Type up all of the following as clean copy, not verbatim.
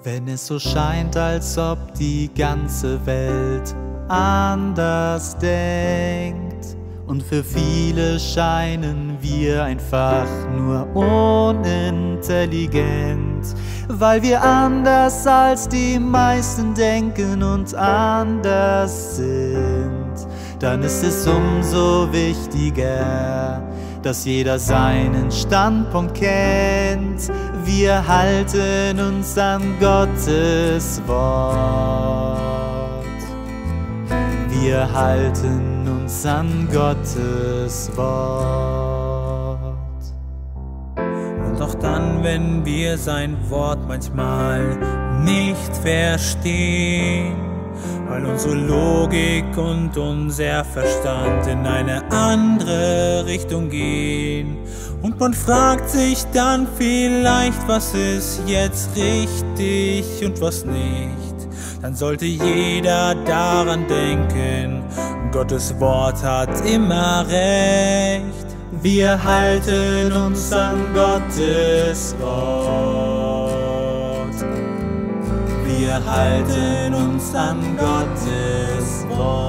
Wenn es so scheint, als ob die ganze Welt anders denkt und für viele scheinen wir einfach nur unintelligent, weil wir anders als die meisten denken und anders sind, dann ist es umso wichtiger, dass jeder seinen Standpunkt kennt. Wir halten uns an Gottes Wort. Wir halten uns an Gottes Wort. Und auch dann, wenn wir sein Wort manchmal nicht verstehen, weil unsere Logik und unser Verstand in eine andere Richtung gehen. Und man fragt sich dann vielleicht, was ist jetzt richtig und was nicht. Dann sollte jeder daran denken, Gottes Wort hat immer recht. Wir halten uns an Gottes Wort. Wir halten uns an Gottes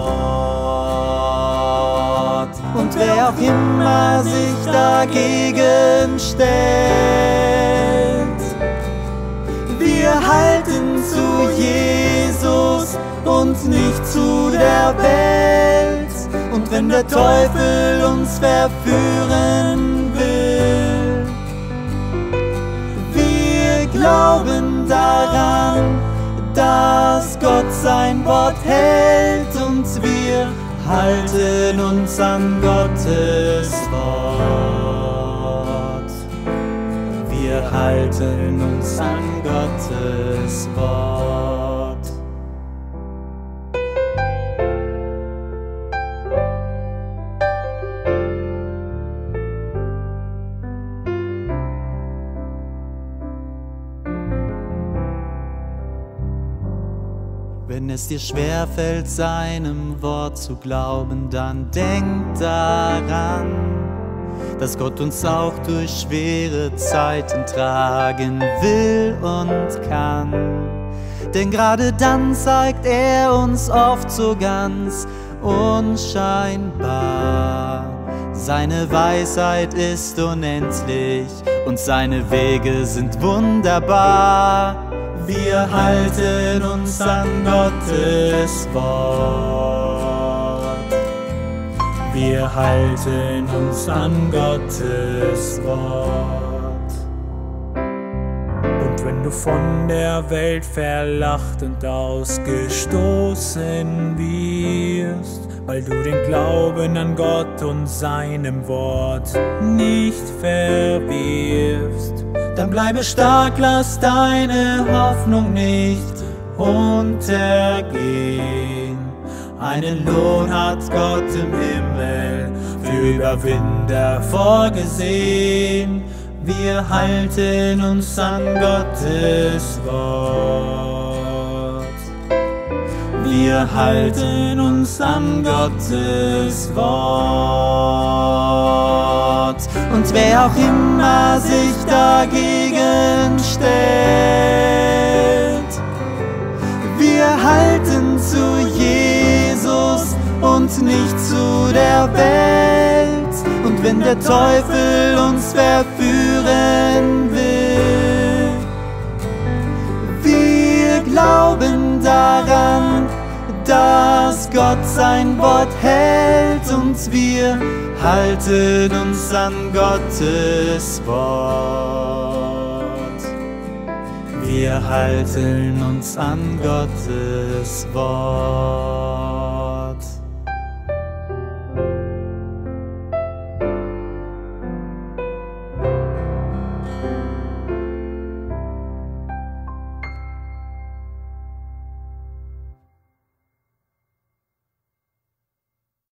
Wort. Und wer auch immer sich dagegen stellt, wir halten zu Jesus und nicht zu der Welt. Und wenn der Teufel uns verführen will, wir glauben daran, dass Gott sein Wort hält, und wir halten uns an Gottes Wort. Wir halten uns an Gottes Wort. Wenn es dir schwerfällt, seinem Wort zu glauben, dann denk daran, dass Gott uns auch durch schwere Zeiten tragen will und kann. Denn gerade dann zeigt er uns oft so ganz unscheinbar. Seine Weisheit ist unendlich und seine Wege sind wunderbar. Wir halten uns an Gottes Wort. Wir halten uns an Gottes Wort. Und wenn du von der Welt verlacht und ausgestoßen wirst, weil du den Glauben an Gott und seinem Wort nicht verwirfst, dann bleibe stark, lass deine Hoffnung nicht untergehen. Einen Lohn hat Gott im Himmel für Überwinder vorgesehen. Wir halten uns an Gottes Wort. Wir halten uns an Gottes Wort. Und wer auch immer sich dagegen stellt, wir halten zu Jesus und nicht zu der Welt. Und wenn der Teufel uns verführen will, wir glauben daran, dass Gott sein Wort hält, und wir halten uns an Gottes Wort. Wir halten uns an Gottes Wort.